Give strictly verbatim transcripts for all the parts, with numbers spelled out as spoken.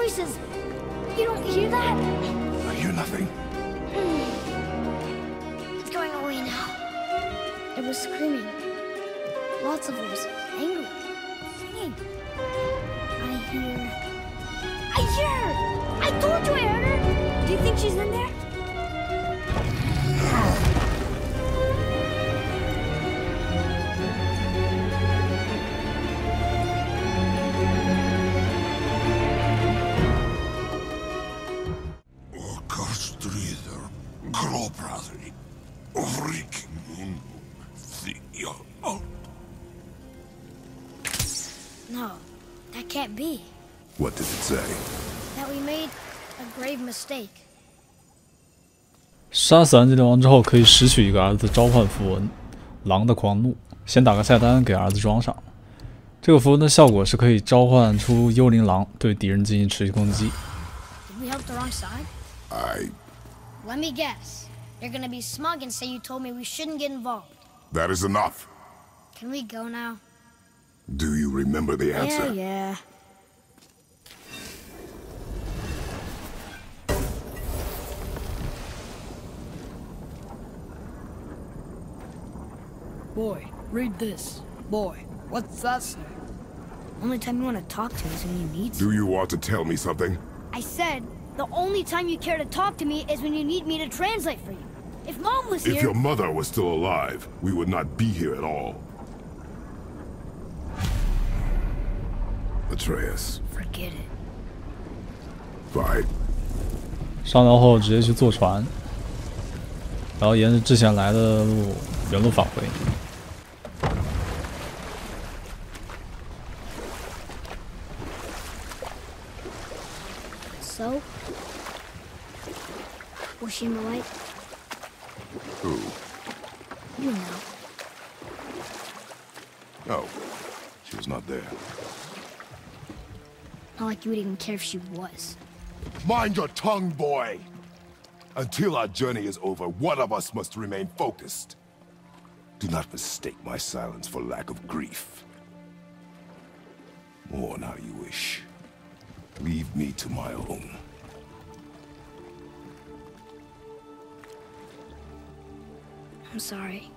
voices. You don't hear that? I hear nothing. It's going away now. It was screaming. Lots of voices. Angry. Singing. I hear... I hear her! I told you I heard her! Do you think she's in there? No, that can't be. What did it say? That we made a grave mistake. 杀死安吉丽王之后，可以拾取一个儿子召唤符文“狼的狂怒”。先打个菜单给儿子装上。这个符文的效果是可以召唤出幽灵狼，对敌人进行持续攻击。 Did we help the wrong side? I... Let me guess. You're gonna be smug and say you told me we shouldn't get involved. That is enough. Can we go now? Do you remember the answer? Yeah, yeah. Boy, read this. Boy, what's that say? Only time you want to talk to me is when you need to. Do you want to tell me something? I said, the only time you care to talk to me is when you need me to translate for you. If Mom was here... If your mother was still alive, we would not be here at all. Atreus. Forget it. Fine. 上岛后直接去坐船，然后沿着之前来的路原路返回。 So? Was she in the light? Who? You know. No. She was not there. Not like you would even care if she was. Mind your tongue, boy! Until our journey is over, one of us must remain focused. Do not mistake my silence for lack of grief. Mourn how you wish. Leave me to my own. I'm sorry.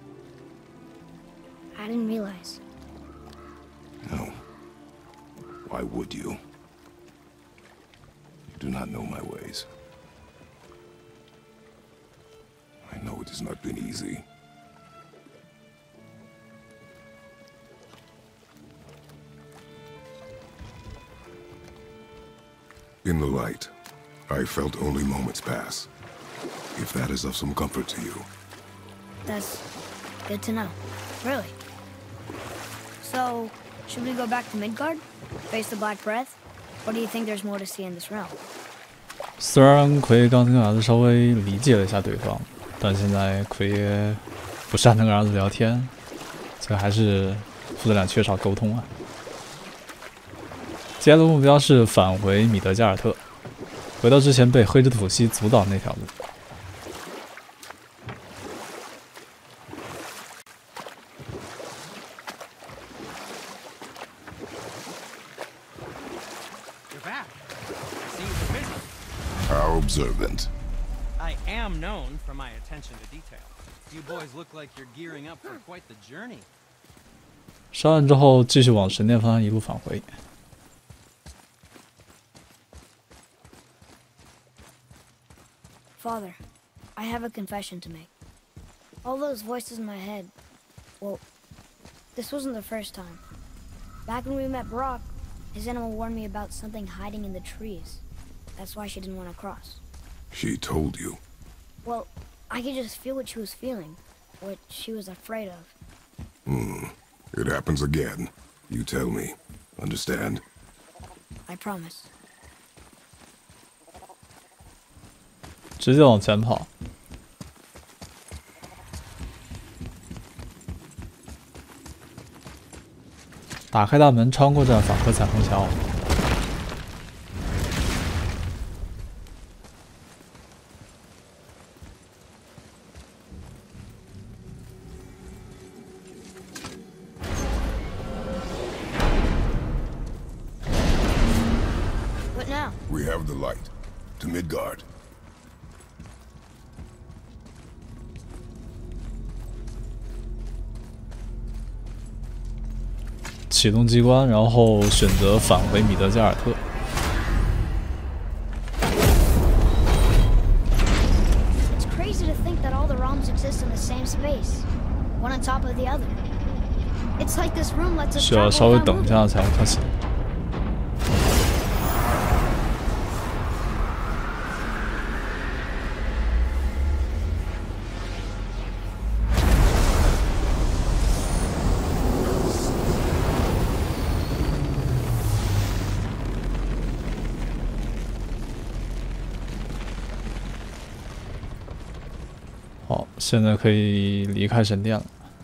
I didn't realize. No. Why would you? You do not know my ways. I know it has not been easy. In the light, I felt only moments pass. If that is of some comfort to you. That's good to know. Really. So, should we go back to Midgard? Face the Black Breath? Or do you think there's more to see in this realm? 虽然奎爷刚跟儿子稍微理解了一下对方，但现在奎爷不擅长跟儿子聊天，这还是父子俩缺少沟通啊。接下来的目标是返回米德加尔特，回到之前被黑之吐息阻挡那条路。 How observant. I am known for my attention to detail. You boys look like you're gearing up for quite the journey. 杀完之后，继续往神殿方向一路返回。 Father, I have a confession to make. All those voices in my head, well, this wasn't the first time. Back when we met Brock, his animal warned me about something hiding in the trees. That's why she didn't want to cross. She told you. Well, I could just feel what she was feeling, what she was afraid of. Hmm. It happens again. You tell me. Understand? I promise. 直接往前跑。打开大门，穿过这法科彩虹桥。 What now? now? We have the light. To Midgard. 启动机关，然后选择返回米德加尔特。 It's crazy to think that all the realms exist in the same space, one on top of the other. It's like this room lets us 需要 travel 稍微 without 等一 moving. 下才开始。好，现在可以离开神殿了。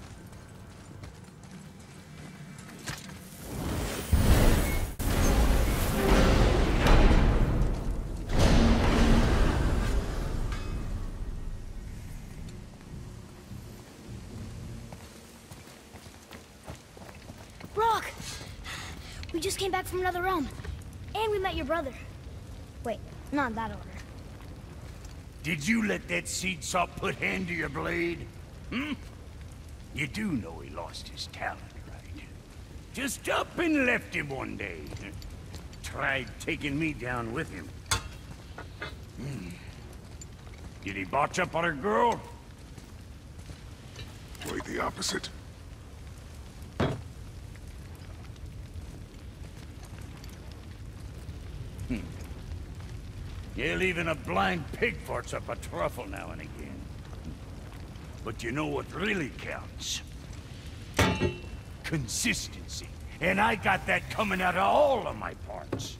Brock! We just came back from another realm. And we met your brother. Wait, not in that order. Did you let that seed sop put hand to your blade? Hmm? You do know he lost his talent, right? Just up and left him one day. Tried taking me down with him. Hmm. Did he botch up on her girl? Quite the opposite. Yeah, even a blind pig farts up a truffle now and again. But you know what really counts? Consistency. And I got that coming out of all of my parts.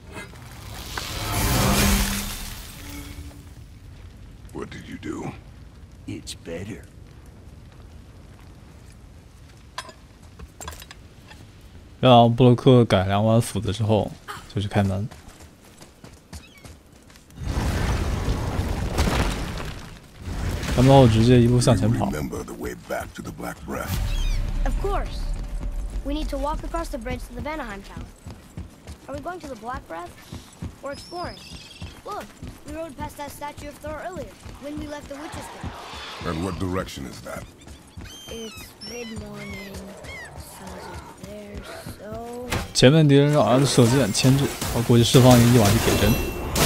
What did you do? It's better. 让布洛克改良完斧子之后，就去开门。 开门后直接一路向前跑。 Remember the way back to the Black Breath. Of course. We need to walk across the bridge to the Vanaheim Tower. Are we going to the Black Breath? Or exploring? Look, we rode past that statue of Thor earlier, when we left the Witch's Grove. And what direction is that? It's mid-morning. Sun's over there, so... 前面敌人让儿子射箭牵制，我过去释放一个一瓦的铁针，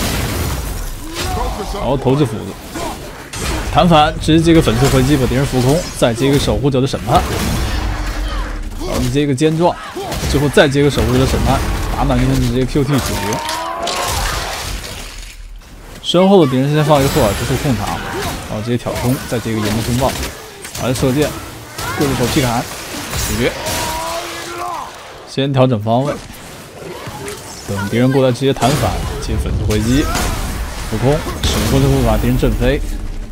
然后投掷斧子。 弹反，直接接个粉碎回击，把敌人浮空，再接一个守护者的审判，然后接一个尖撞，最后再接个守护者的审判，打满晕直接 Q T 主角。身后的敌人先放一个霍尔之术控场，然后直接挑冲，再接一个炎魔风暴，儿子射箭，过着手劈砍，主角。先调整方位，等敌人过来直接弹反，接粉碎回击，浮空，使用风之术把敌人震飞。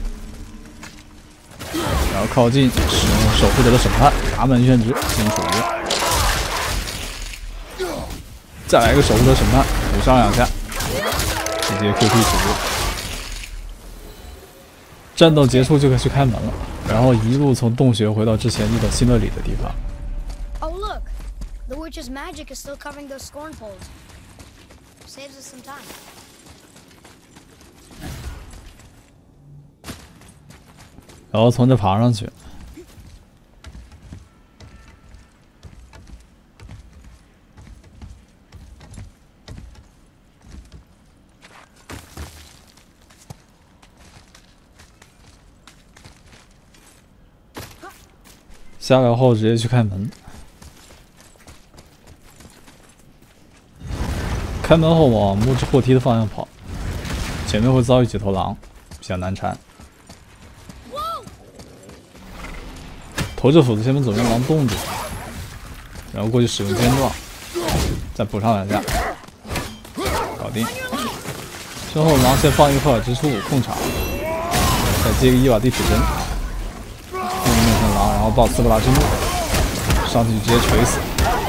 然后靠近，使用守护者的审判，打满炫值进行处决。再来一个守护者审判，补上两下，直接 Q T 处决。战斗结束就可以去开门了，然后一路从洞穴回到之前遇到辛德里的地方。 Oh look! The witch's magic is still covering those scorn poles. Saves us some time. 然后从这爬上去，下来后直接去开门。开门后往木质货梯的方向跑，前面会遭遇几头狼，比较难缠。 投掷斧子，先把左边狼冻住，然后过去使用尖撞，再补上两下，搞定。身后狼先放一个赫尔之术控场，再接一个伊瓦蒂铁针，对面面前狼，然后爆斯布拉之怒，上去直接锤死，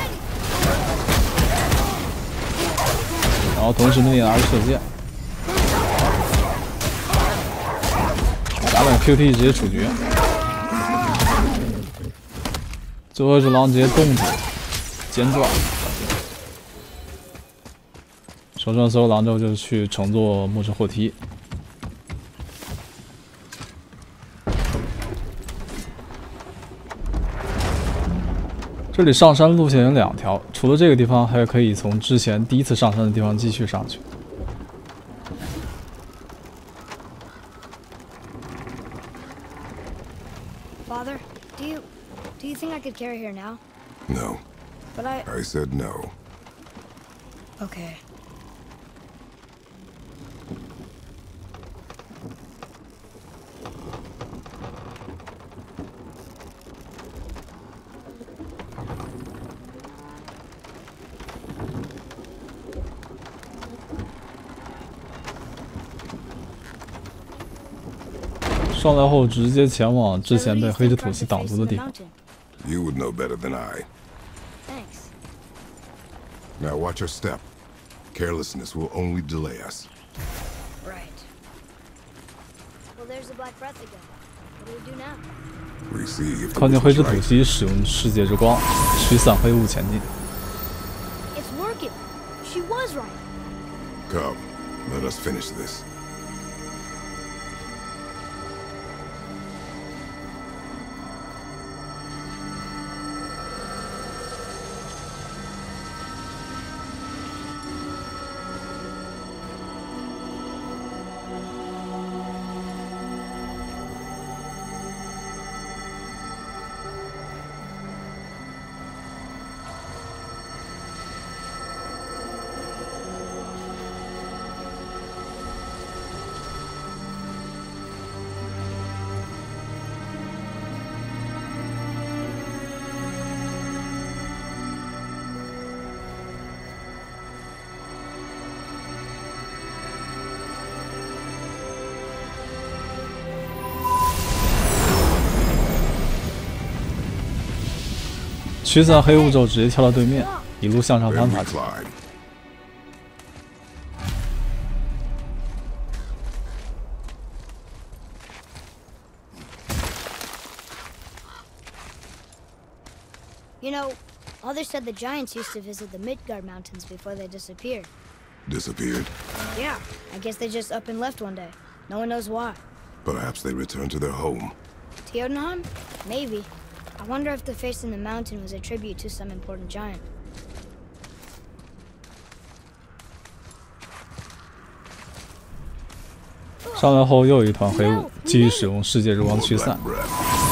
然后同时命令儿子射箭，打满 Q T 直接处决。 最后一只狼直接冻住，尖撞，手守住了所有狼之后，就去乘坐木质货梯。这里上山路线有两条，除了这个地方，还可以从之前第一次上山的地方继续上去。 Father, do you do you think I could carry her now? No. But I I said no. Okay. 上来后直接前往之前被黑之吐息挡住的地方。 You would know better than I. Thanks. Now watch your step. Carelessness will only delay us. Right. Well, there's the black breath again. What do we do now? We see if 靠 the 近黑 witch 之 is 吐 right. 息，使用世界之光驱散黑雾前进。 It's working. She was right. Come, let us finish this. 驱散黑雾之后，直接跳到对面，一路向上 Then 攀 we 爬起。 climb. You know, others said the giants used to visit the Midgard Mountains before they disappeared. Disappeared. Yeah, I guess they just up and left one day. No one knows why. Perhaps they returned to their home. Jotunheim? Maybe. I wonder if the face in the mountain was a tribute to some important giant. 上来后又有一团黑雾，继续使用世界之光 More 驱散 black。breath.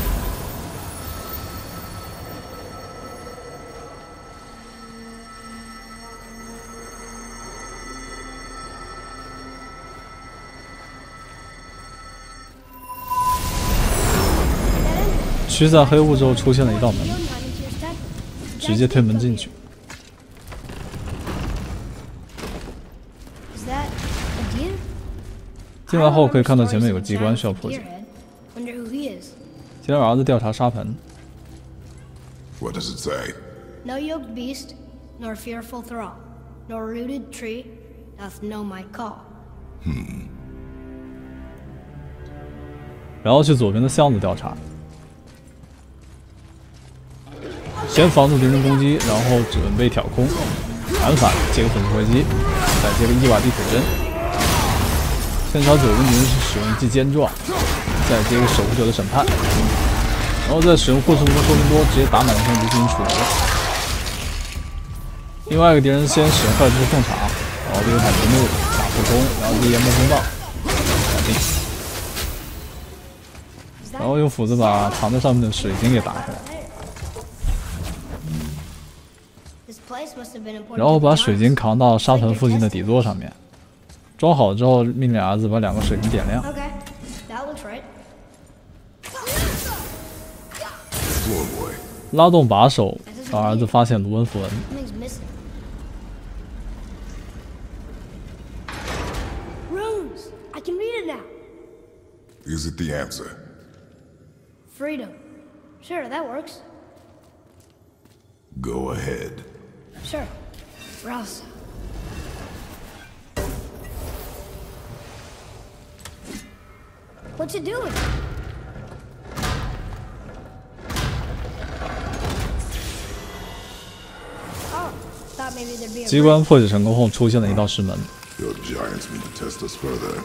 That ended. 驱散黑雾之后，出现了一道门， Jotunheim into your temple. 直接推门进去。 Is that a deer? 进来后可以看到前面有个机关需要破解。 Wonder who he is. 先让儿子调查沙盆， What does it say? No yoked beast, nor fearful thrall, nor rooted tree doth know my call. 然后去左边的箱子调查。先防止敌人攻击，然后准备挑空，反反接个粉碎回击，再接个伊瓦蒂腿针。先朝九个敌人使用一记尖撞，再接个守护者的审判，然后再使用护身符说明多直接打满身进行处决。另外一个敌人先使用快速控场，然后利用坦克木打破空，然后接烟波风暴，搞定。然后用斧子把藏在上面的水晶给打开来。 This place must have been important. 然后把水晶扛到沙盆附近的底座上面，装好之后，命令儿子把两个水晶点亮。 Okay, that looks right. Floor boy. 拉动把手，让儿子发现卢恩符文。 Something's missing. Runes! I can read it now. Is it the answer? Freedom. Sure, that works. Go ahead. Sure. Rouse. What's it doing? Oh, that maybe there'd be a 机关破解成功后，出现了一道石门。 Your giants mean to test us further.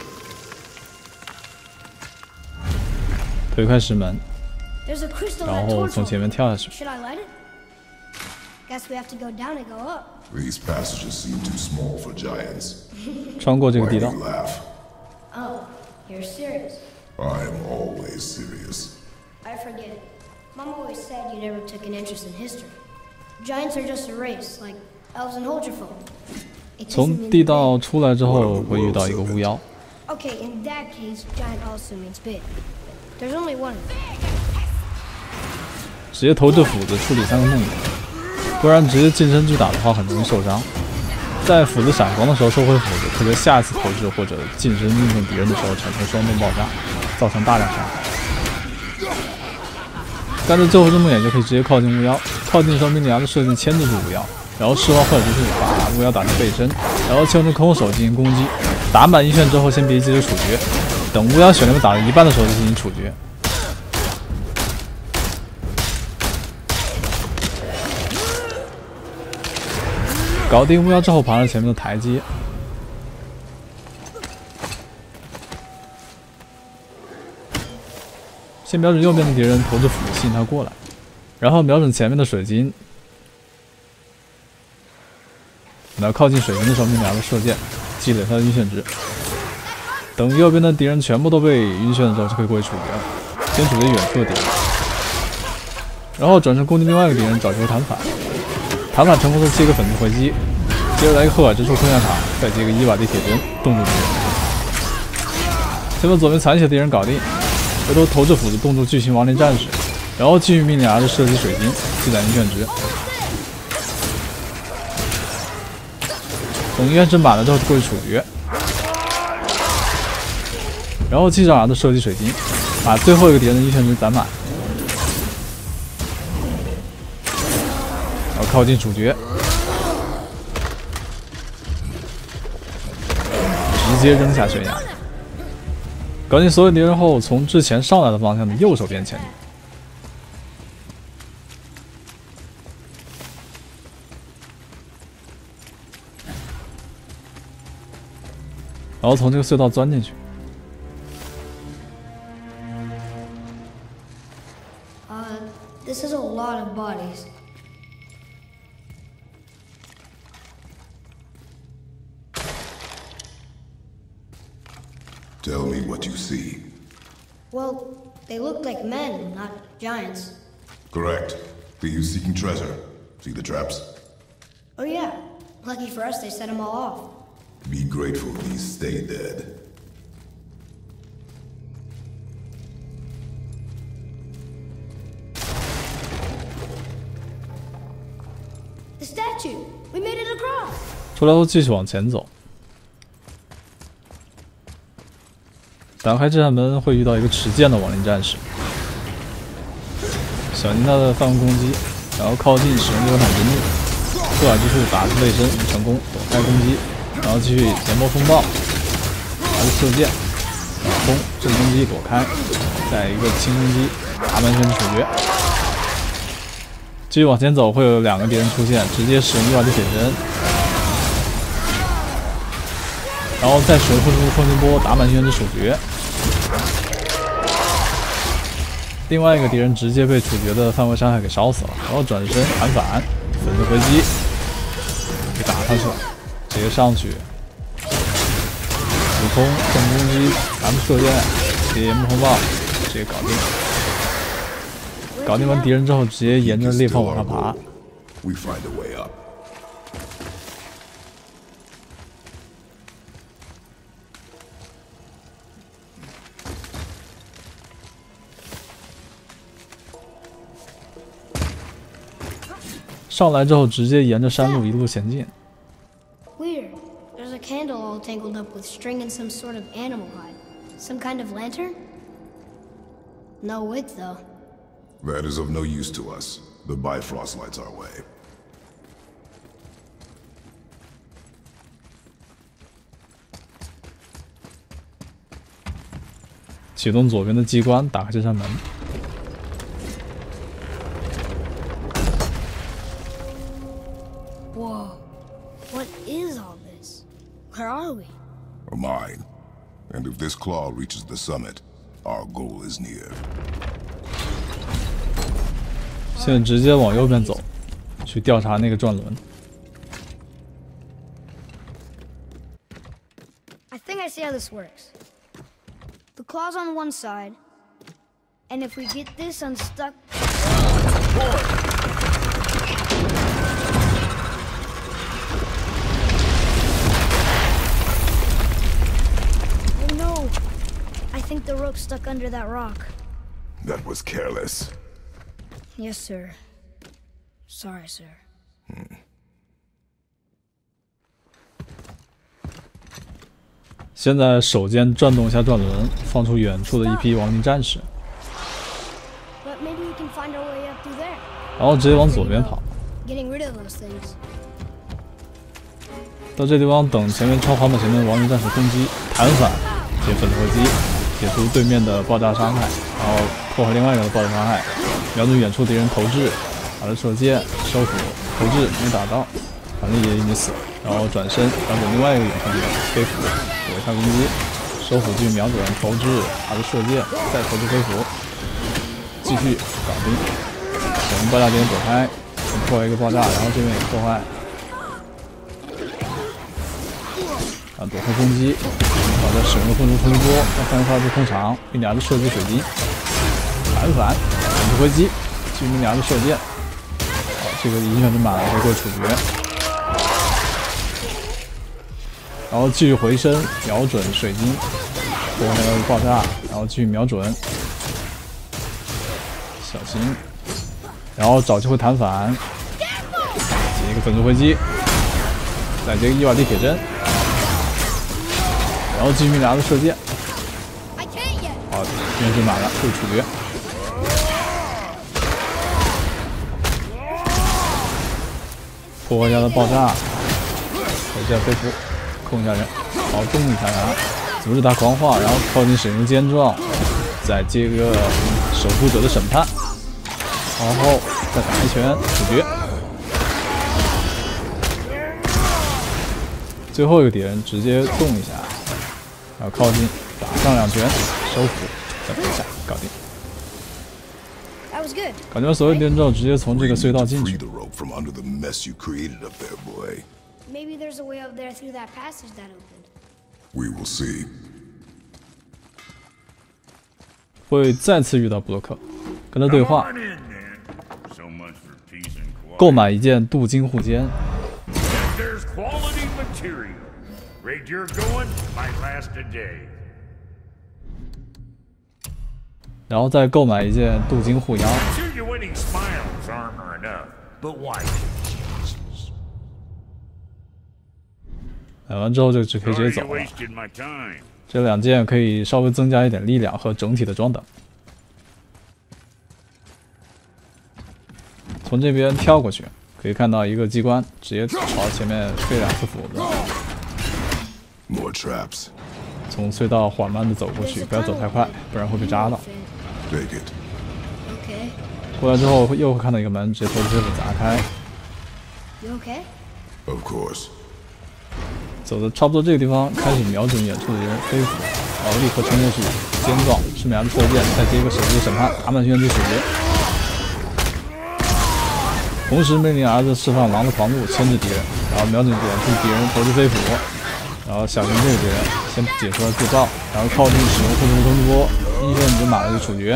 推开石门， There's a crystal 然 that 后 torch 从前面 over. 跳下去。 Should I light it? Guess we have to go down and go up. These passages seem too small for giants. 穿过这个 Why 地 do 道 you，laugh? Oh, you're serious. I am always serious. I forget. Mom always said you never took an interest in history. Giants are just a race, like elves and Holgerfolk. It doesn't 从 mean 地 they're 道出来之后，会遇到一个巫妖。 big. Okay, in that case, giant also means big. There's only one. 直接投掷斧子处理三个梦魇，不然直接近身去打的话很容易受伤。在斧子闪光的时候收回斧子，可在下一次投掷或者近身应对敌人的时候产生双动爆炸，造成大量伤害。干着最后一只梦魇就可以直接靠近巫妖，靠近的时候命令牙的射箭牵制住巫妖，然后释放幻之术把巫妖打成背身，然后切换成空手进行攻击。打满一圈之后先别急着处决，等巫妖血量打到一半的时候就进行处决。 搞定巫妖之后，爬上前面的台阶，先瞄准右边的敌人，投掷斧子吸引他过来，然后瞄准前面的水晶。等到靠近水晶的时候，命令他的射箭，积累他的晕眩值。等右边的敌人全部都被晕眩了之后，就可以过去处决了。先处决远处的敌人，然后转身攻击另外一个敌人，找机会弹反。 弹反成功的接个粉丝回击，接着来一个后海之术空下场，再接个伊瓦地铁针冻住敌人。先把左边残血的敌人搞定，回头投掷斧子冻住巨型亡灵战士，然后继续命令儿子射击水晶，积攒晕眩值。等晕眩值满了之后就过去处决，然后继续让儿子射击水晶，把最后一个敌人的晕眩值攒满。 靠近处决，直接扔下悬崖。搞定所有敌人后，从之前上来的方向的右手边前进，然后从这个隧道钻进去。 Uh, this is a lot of bodies. Tell me what you see. Well, they look like men, not giants. Correct. Are you seeking treasure? See the traps? Oh yeah, lucky for us they set them all off. Be grateful these stay dead. The statue! We made it across! 出来后继续往前走。 打开这扇门会遇到一个持剑的亡灵战士，小心他的范围攻击，然后靠近使用这个反之怒，破海之术打出背身成功，躲开攻击，然后继续前波风暴，还是射箭，挡风正攻击躲开，再一个轻攻击打完全处决。继续往前走会有两个敌人出现，直接使用伊瓦的铁针。 然后再使用混出双星波打满晕眩值处决，另外一个敌人直接被处决的范围伤害给烧死了，然后转身弹反，粉丝回击，给打上去了，直接上去，普通正攻击，咱们射箭，接木风暴，直接搞定。搞定完敌人之后，直接沿着裂缝往上爬。 We find a way up. 上来之后，直接沿着山路一路前进。 Weird. There's a candle all tangled up with string and some sort of animal hide. Some kind of lantern? No wick, though. That is of no use to us. The Bifrost lights our way. 启动左边的机关，打开这扇门。 Whoa, What is all this? Where are we? A mine. And if this claw reaches the summit, our goal is near. 现在直接往右边走，去调查那个转轮。 I think I see how this works. The claw's on one side, and if we get this unstuck... Oh no! I think the rope's stuck under that rock. That was careless. Yes, sir. Sorry, sir. Hmm. 现在手尖转动一下转轮，放出远处的一批亡灵战士， But maybe we can find our way up through there. 然后直接往左边跑。 Getting rid of those things. 到这地方等前面超跑马前面的亡灵战士攻击，弹反，解粉碎机，解除对面的爆炸伤害，然后破坏另外一个的爆炸伤害，瞄准远处敌人投掷，把他射箭，收服，投掷没打到，反正也已经死了，然后转身瞄准另外一个远处敌人飞斧，躲一下攻击，收斧继续瞄准投掷，把他射箭，再投掷飞斧，继续搞定，等爆炸点躲开，破坏一个爆炸，然后这边也破坏。 啊，躲开攻击，然后再使用个混出冲击波，让范围发出空场，并俩的射击水晶，弹反，反击回击，继续俩的射箭。好，这个影响之马回过处决，然后继续回身，瞄准水晶，破坏那个爆炸，然后继续瞄准，小心，然后找机会弹反，接一个粉碎回击，再接个伊瓦蒂铁针。 然后继续拿着射箭，好，面对马了，被处决。破坏家的爆炸，投下飞斧，控一下人，好，动一下他，阻止他狂化，然后靠近使用尖状，再接个守护者的审判，然后再打一拳处决。最后一个敌人直接动一下。 然后靠近，打上两拳，收服，再打一下，搞定。感觉所有敌人之后直接从这个隧道进去。 Maybe there's a way up there through that passage that opened. We will see. 会再次遇到布洛克，跟他对话，购买一件镀金护肩。 Rate you're going might last a day. 然后再购买一件镀金护腰。 Sure, your winning smiles armor enough, but why? 买完之后就只可以直接走了。这两件可以稍微增加一点力量和整体的装等。从这边跳过去，可以看到一个机关，直接朝前面飞两次斧子。 More traps. 从隧道缓慢的走过去，不要走太快，不然会被扎到。 Take it. 过来之后又会看到一个门，直接投掷飞斧砸开。 You okay? Of course. 走的差不多这个地方，开始瞄准远处的人飞斧，然后立刻冲过去，尖状，是秒的射箭，再接一个手机审判，阿曼轩之处决。同时命令儿子释放狼的狂怒，牵制敌人，然后瞄准远处敌人投掷飞斧。 然后小心这个敌人，先解除了自爆，然后靠近使用混合冲击波，一阵子马上就处决，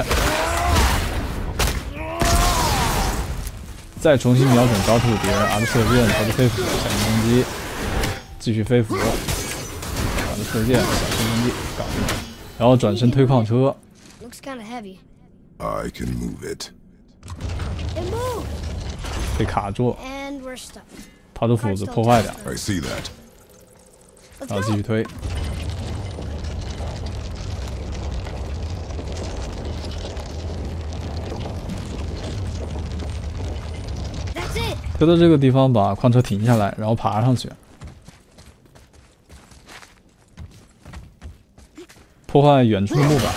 再重新瞄准高处的敌人，儿子射箭，投掷飞斧，小心攻击，继续飞斧，儿子射箭，小心攻击，搞定，然后转身推矿车。 Looks kind of heavy. I can move it. It moved. 被卡住， And we're stuck. 他的斧子破坏掉， I see that. 然后继续推。推到这个地方，把矿车停下来，然后爬上去，破坏远处的木板，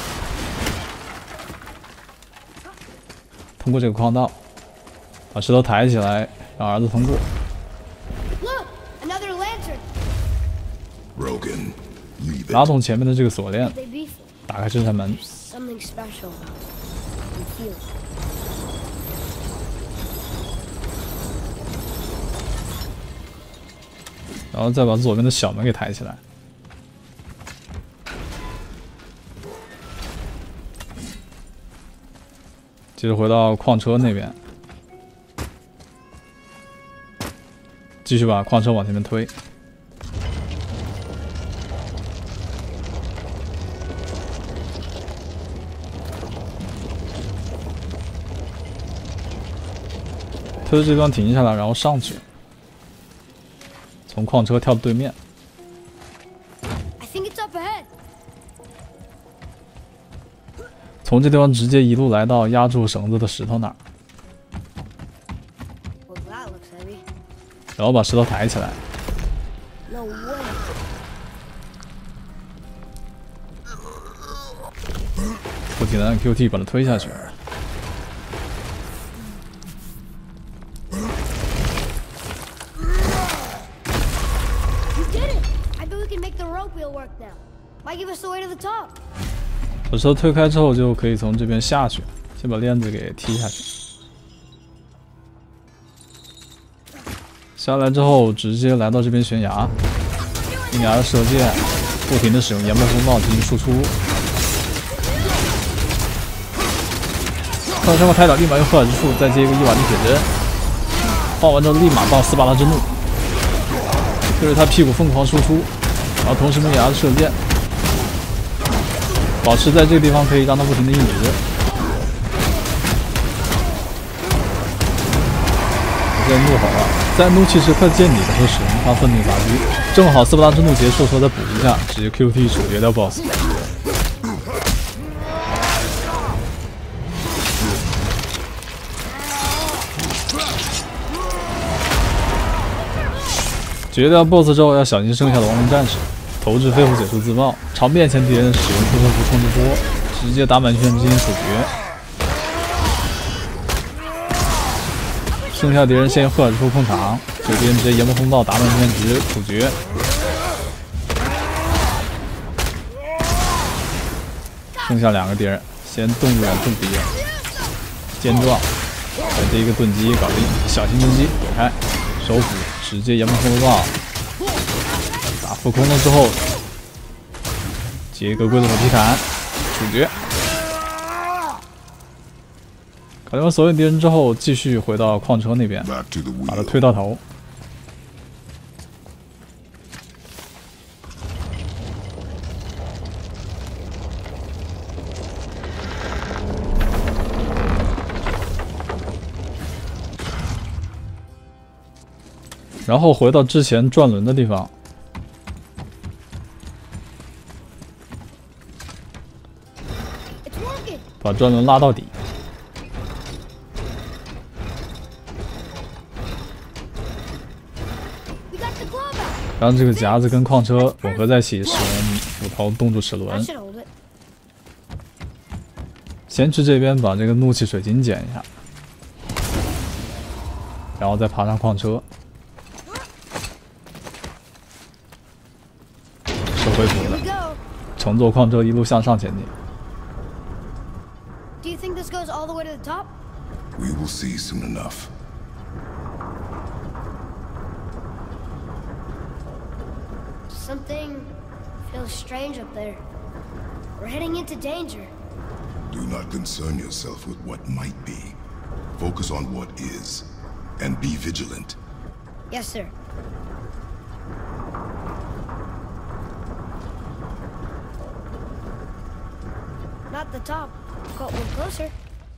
通过这个矿道，把石头抬起来，让儿子通过。 Look, another lantern. Rogan, leave 拿 it. 动前面的这个锁链， What'd they be for? 打开这扇门。 Something special about it. You feel it. 然后再把左边的小门给抬起来。接着回到矿车那边，继续把矿车往前面推。推到这地方停下来，然后上去。 从矿车跳到对面， I think it's up ahead. 从这地方直接一路来到压住绳子的石头那儿， Well, that looks heavy. 然后把石头抬起来， No way. 不停的按 Q T 把它推下去。 Work now. Why give us the way to the top? 把石头推开之后，就可以从这边下去，先把链子给踢下去。下来之后，直接来到这边悬崖，一拿着射箭，不停的使用研磨风暴进行输出。看到上方开导，立马用赫尔之术再接一个伊瓦利铁针，放完之后立马爆斯巴达之怒，对着他屁股疯狂输出。 然后同时用牙的射箭，保持在这个地方可以让它不停的硬直。现在怒吼了，在怒气值快见底的时候使用他愤怒杂狙，正好斯巴达之怒结束的时候再补一下，直接 Q T 处决掉 BOSS。解决掉 BOSS 之后，要小心剩下的亡灵战士。 投掷飞虎解除自爆，朝面前敌人使用护身符控制波，直接打满圈进行处决。剩下敌人先用赫尔之术控场，这边直接研磨风暴打满圈直接处决。剩下两个敌人，先动物远处敌人，肩撞，再接一个盾击搞定，小心攻击躲开，手斧直接研磨风暴。 打浮空了之后，接一个龟头劈砍，处决。搞定完所有敌人之后，继续回到矿车那边，把它推到头。然后回到之前转轮的地方。 把转轮拉到底，让这个夹子跟矿车混合在一起，使用斧头冻住齿轮。先去这边把这个怒气水晶捡一下，然后再爬上矿车，收回斧子，乘坐矿车一路向上前进。 Do you think this goes all the way to the top? We will see soon enough. Something feels strange up there. We're heading into danger. Do not concern yourself with what might be. Focus on what is, and be vigilant. Yes, sir. Not the top, but we're closer.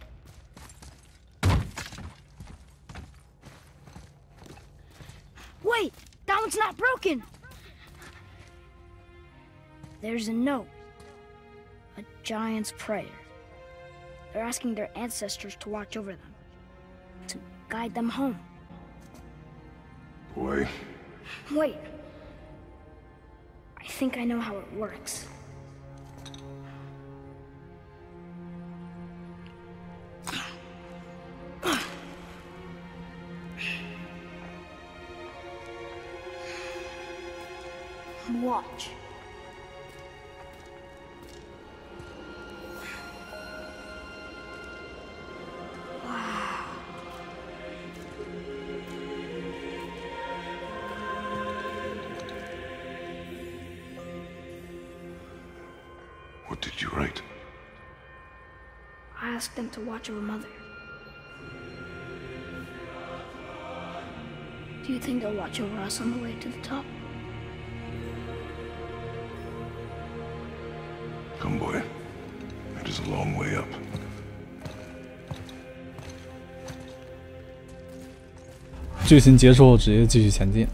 Wait! That one's not broken! There's a note. A giant's prayer. They're asking their ancestors to watch over them. To guide them home. Boy. Wait. I think I know how it works. Watch. What did you write? I asked them to watch over Mother. Do you think they'll watch over us on the way to the top? Come, boy. It is a long way up. 剧情结束后，直接继续前进。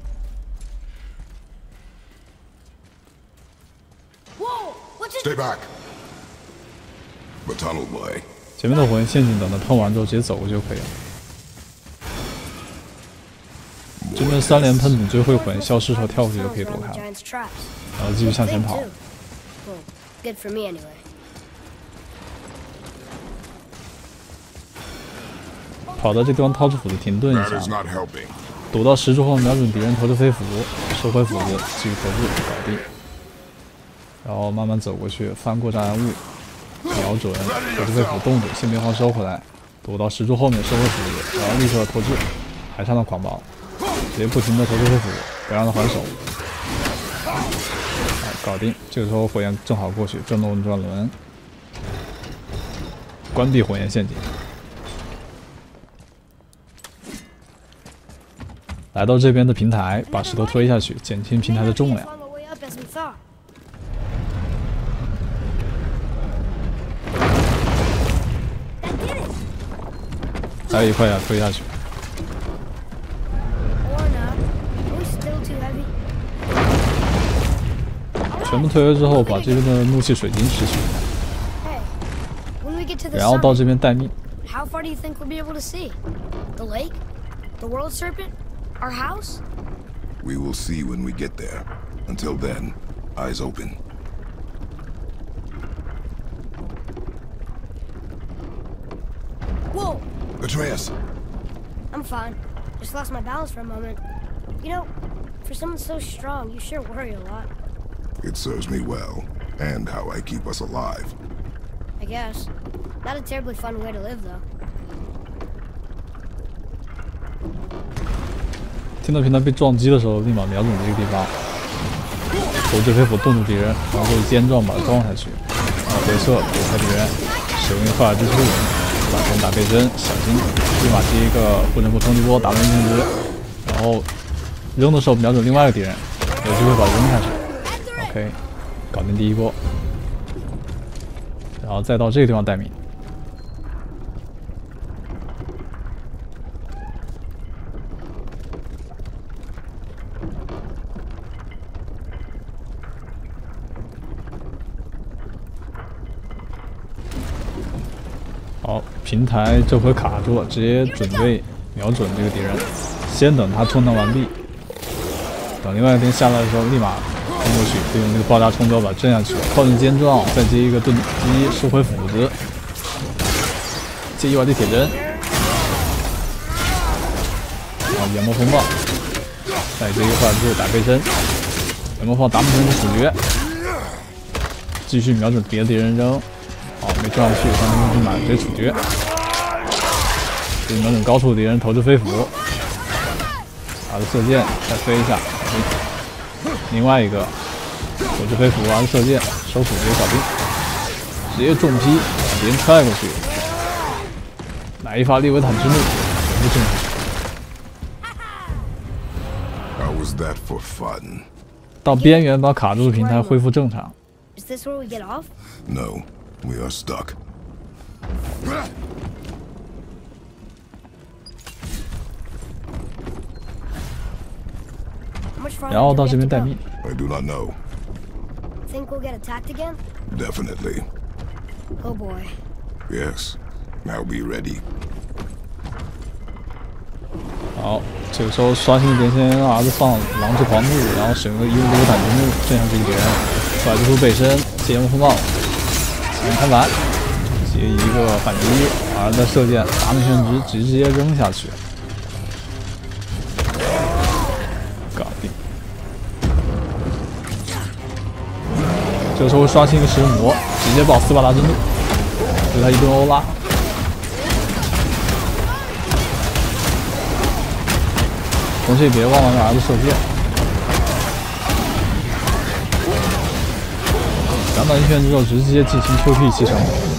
Stay back. Batonal boy. 前面的火焰陷阱等它喷完之后直接走过去就可以了。这边三连喷筒最会火焰消失时候跳过去就可以躲开了，然后继续向前跑。 Good for me anyway. 跑到这地方掏出斧子停顿一 That is 下， not helping. 躲到石柱后瞄准敌人投掷飞斧，收回斧子继续投掷搞定。然后慢慢走过去，翻过障碍物，瞄准投掷飞斧动住，先别慌收回来，躲到石柱后面收回斧子，然后立刻投掷，还差那狂暴，直接不停的投掷飞斧，不让他还手。 搞定，这个时候火焰正好过去，转动转轮，关闭火焰陷阱。来到这边的平台，把石头推下去，减轻平台的重量。还有一块要推下去。 全部推了之后，把这边的怒气水晶拾取，然后到这边待命。 How far do you think we'll be able to see? The lake? The world serpent? Our house? We will see when we get there. Until then, eyes open. Whoa! Atreus! I'm fine. Just lost my balance for a moment. You know, for someone so strong, you sure worry a lot. It serves me well, and how I keep us alive. I guess. Not a terribly fun way to live, though. 听到平台被撞击的时候，立马瞄准这个地方，投掷飞斧冻住敌人，然后尖撞把他撞下去，然后回撤躲开敌人，使用一块之术，把人打背身，小心，立马接一个护身符冲击波打断硬直，然后扔的时候瞄准另外一个敌人，有机会把他扔下去。 OK， 搞定第一波，然后再到这个地方待命。好，平台这回卡住了，直接准备瞄准这个敌人，先等他充能完毕，等另外一边下来的时候，立马。 冲过去，利用这个爆炸冲标把震下去，靠近尖撞，再接一个盾击，收回斧子，接一瓦地铁针，然后炎魔风暴，再接一个坏之后打背身，炎魔炮打不成主角，继续瞄准别的敌人扔，好没撞上去，让他们去满直接处决，继续瞄准高处的敌人投掷飞斧，打着射箭再飞一下。 另外一个投掷飞斧，玩射箭，收斧直接搞定，直接重劈，把敌人踹过去，来一发利维坦之怒，全部震下去。 How was that for fun? 到边缘把卡住的平台恢复正常。 Is this where we get off? No, we are stuck. 然后到这边待命。 I do not know. Think we'll get attacked again? Definitely. Oh boy. Yes. I'll be ready. 好，这个时候刷新点先让儿子放狼之狂怒，然后使用个一路流坦之怒震向这个敌人，出来之后背身接炎魔风暴，前面开完，接一个反击，儿子射箭打美旋直直接扔下去。 搞定。 这个时候会刷新一个食人魔，直接爆斯巴达之怒，对他一顿欧拉。同时也别忘了让儿子射箭。两短一拳之后，直接进行 Q P 骑乘。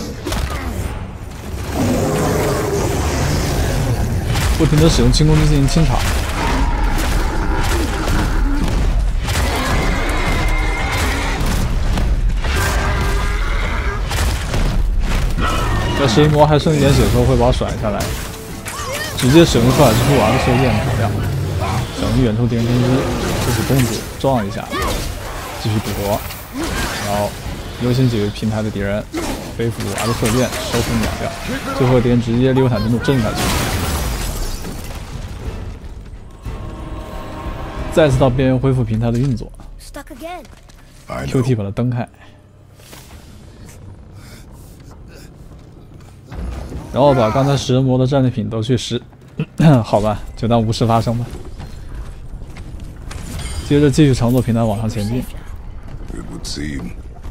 不停的使用轻攻击进行清场。在食人魔还剩一点血的时候，会把我甩下来，直接使用出来之后，儿子射箭漂亮。小于远处敌人攻击，这是动作撞一下，继续补活，然后优先解决平台的敌人，恢复儿子射箭，收复秒掉。最后敌人直接利用坦之怒震下去。再次到边缘恢复平台的运作 ，Q T 把它蹬开，然后把刚才食人魔的战利品都去拾，好吧，就当无事发生吧。接着继续乘坐平台往上前进。 It would seem.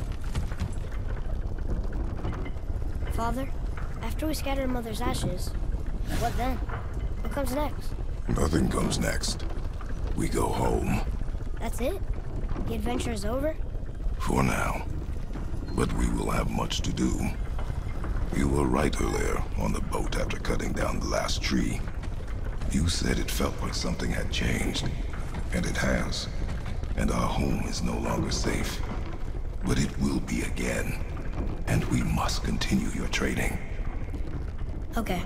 Father, after we scatter Mother's ashes, what then? What comes next? Nothing comes next. We go home. That's it? The adventure is over? For now. But we will have much to do. You were right earlier on the boat after cutting down the last tree. You said it felt like something had changed. And it has. And our home is no longer safe. But it will be again. And we must continue your trading. Okay.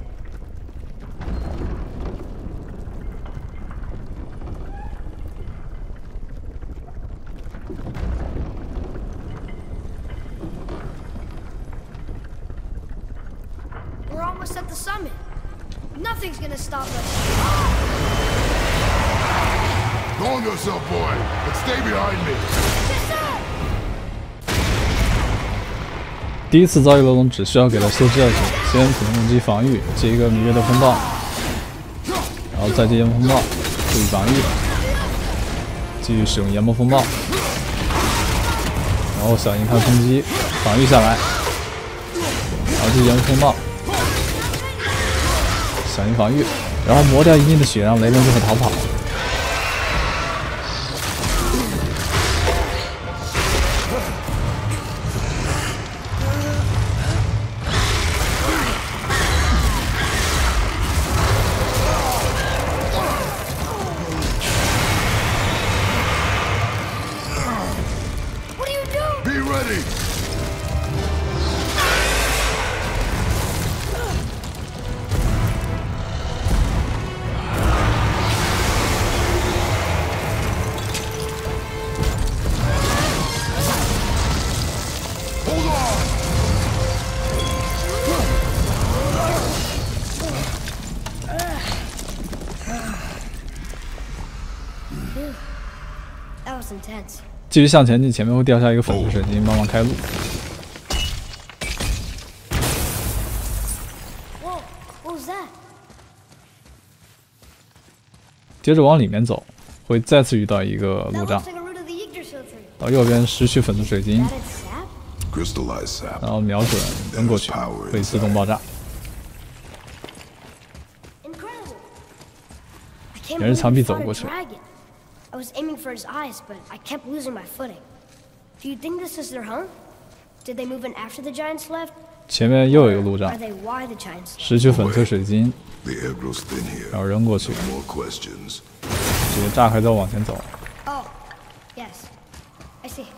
We're almost at the summit. Nothing's gonna stop us. Go on yourself, boy, but stay behind me. Yes, sir! 第一次遭遇漏洞，只需要给他修饰下去，先普通攻击防御，接一个芈月的风暴，然后再接炎魔风暴，注意防御，继续使用炎魔风暴，然后小银看攻击，防御下来，然后接炎魔风暴，小银防御，然后磨掉一定的血，让雷龙就会逃跑。 That was intense. 继续向前进，前面会掉下一个粉色水晶，慢慢开路。 Whoa, what was that? 接着往里面走，会再次遇到一个路 That 障 looks，like a route of the Yggdrasil tree. 到右边拾取粉色水晶， That is sap? Crystallized sap. 然后瞄准扔过去，会自动爆炸。 Incredible. I can't 沿着 believe 墙壁 we 走 fought a 过去。 dragon. I was aiming for his eyes, but I kept losing my footing. Do you think this is their home? Did they move in after the giants left? 前面又有一个路障 Are，they why the giants left? 拾取粉色水晶， The air grows thin here. 然后扔过去， No more questions. 直接炸开之后往前走。 Oh, yes. I see.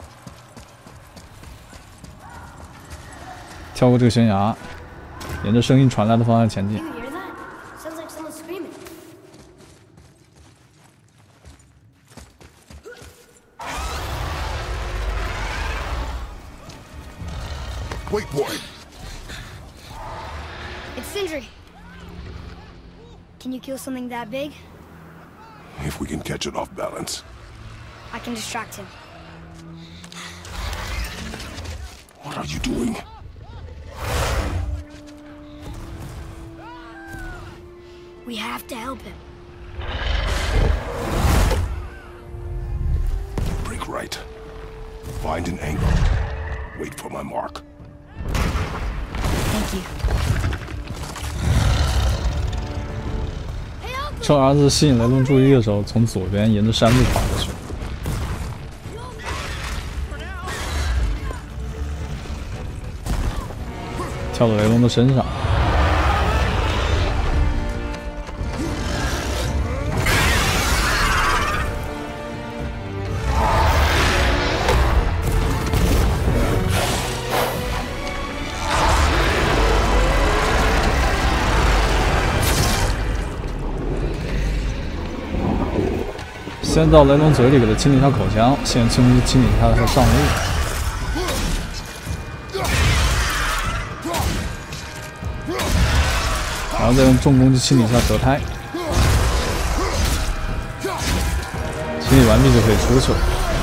跳过这个悬崖，沿着声音传来的方向前进 You。hear that? Sounds like someone screaming. Wait, boy. It's Sindri. Can you kill something that big? If we can catch it off balance. I can distract him. What are you doing? We have to help him. Break right. Find an angle. Wait for my mark. Thank you. 趁儿子吸引雷龙注意的时候，从左边沿着山路跑过去。跳到雷龙的身上。先到雷龙嘴里给他清理一下口腔，先清理清理一下他的上路，然后再用重攻击清理一下舌苔，清理完毕就可以出去了。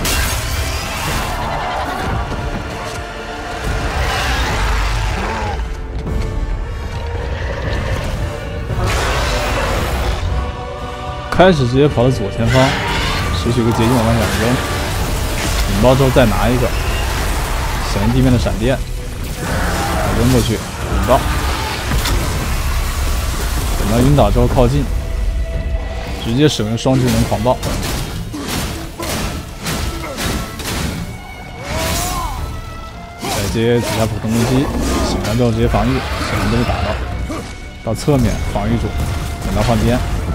开始直接跑到左前方。 拾取个捷径往外想扔，引爆之后再拿一个，响应地面的闪电，扔过去，引爆，等到晕倒之后靠近，直接使用双技能狂暴，再接几下普通攻击，醒完之后直接防御，醒完就被打到，到侧面防御住，等到换边。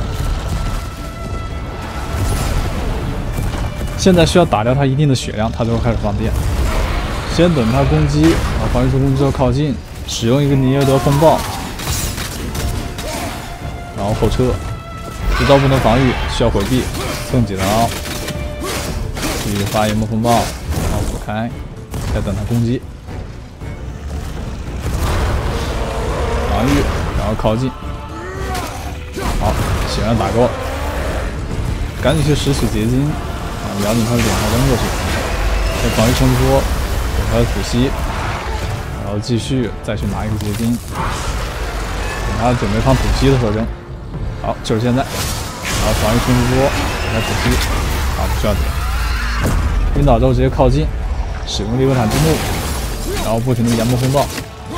现在需要打掉他一定的血量，他就会开始放电。先等他攻击，然后防御出攻击之后靠近，使用一个尼耶德风暴，然后后撤。这招不能防御，需要回避，蹭几刀，继续发炎魔风暴，然后躲开，再等他攻击，防御，然后靠近。好，血量打够了，赶紧去拾取结晶。 咬紧他的脸，然后扔过去，再防御冲击波，给他的吐息，然后继续再去拿一个结晶，等他准备放吐息的时候扔。好，就是现在，然后防御冲击波，给他吐息，好，不需要点。晕倒之后直接靠近，使用利维坦之怒，然后不停的炎魔风暴。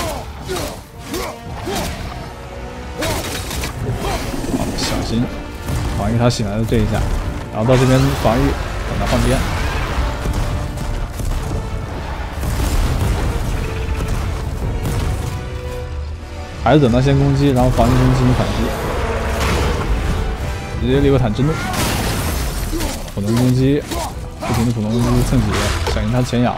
好，小心防御他醒来的这一下，然后到这边防御。 等他换边，还是等他先攻击，然后防御中进行反击，直接利维坦之怒，普通攻击，不停的普通攻击蹭几个，响应他前咬，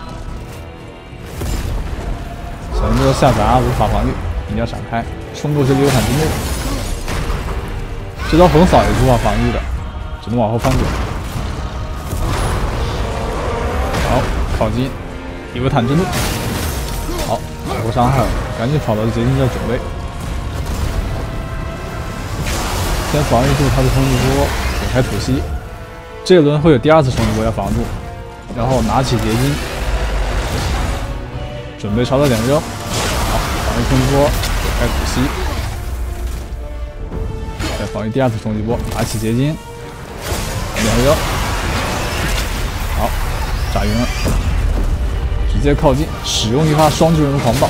响应之后下砸无法防御，一定要闪开，冲过去利维坦之怒，这招横扫也是无法防御的，只能往后翻滚。 好，靠近，利维坦之怒。好，受伤害了，赶紧跑到结晶这准备。先防御住他的冲击波，躲开吐息。这一轮会有第二次冲击波要防住，然后拿起结晶，准备朝他脸扔。好，防御冲击波，躲开吐息。再防御第二次冲击波，拿起结晶，脸扔。好。 炸晕了，直接靠近，使用一发双巨人的狂暴，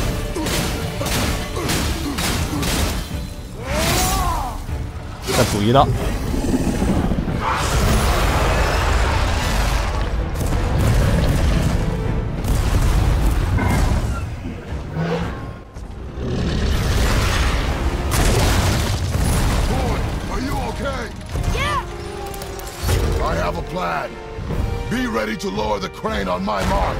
再补一刀。 Are you okay? Yeah! I have a plan. Be ready to lower the crane on my mark.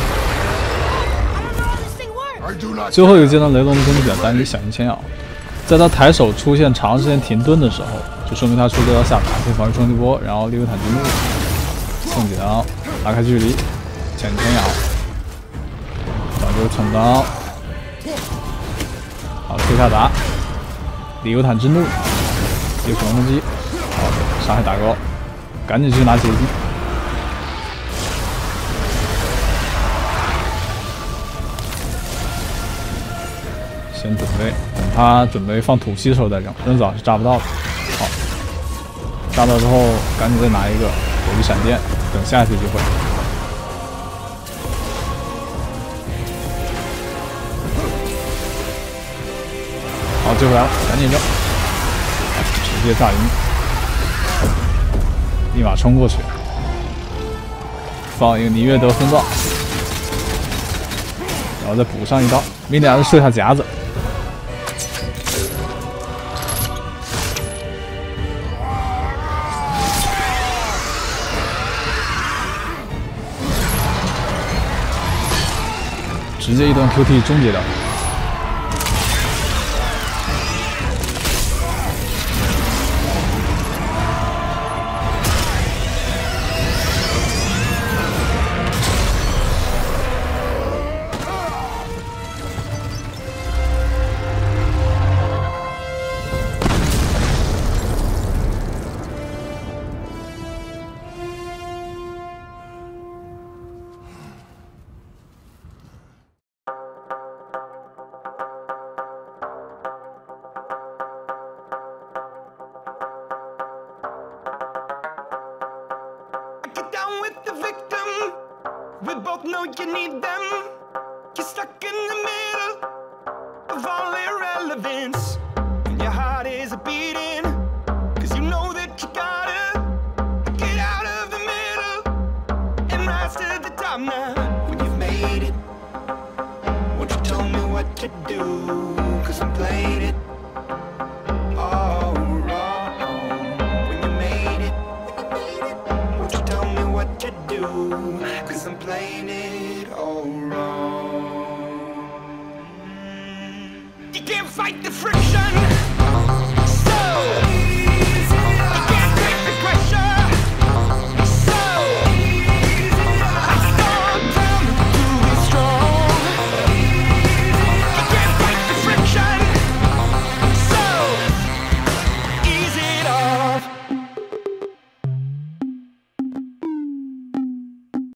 I don't know how this thing works. I do not. 最后一个阶段，雷龙的攻击比较单一，响应前咬。在他抬手出现长时间停顿的时候，就说明他出这招下打，可以防御冲击波，然后利维坦之怒，蹭几刀，拉开距离，前前咬，找这个蹭刀，好，推下达，利维坦之怒，一个普通攻击，好，伤害打高，赶紧去拿结晶。 先准备，等他准备放吐息的时候再扔，扔早是炸不到的。好，炸到之后赶紧再拿一个躲避闪电，等下一次机会。 好，追回来了，赶紧扔，直接炸晕，立马冲过去，放一个尼约德风暴，然后再补上一刀，命令还是设下夹子。 直接一段 Q T 终结掉。 We both know you need them. You're stuck in the middle of all irrelevance, and your heart is a beating, cause you know that you gotta get out of the middle and rise to the top now. When you've made it, won't you tell me what to do, cause I'm playing it all wrong. When you made it, won't you tell me what to do, cause I'm playing it all wrong. You can't fight the friction.